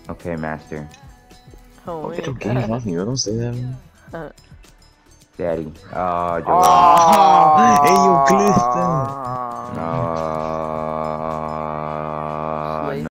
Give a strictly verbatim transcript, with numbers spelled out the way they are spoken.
Okay, master. Oh, Okay, my don't gain off me, bro. Don't say that, man. Daddy. Oh, Joel. Oh, hey, you Clifton.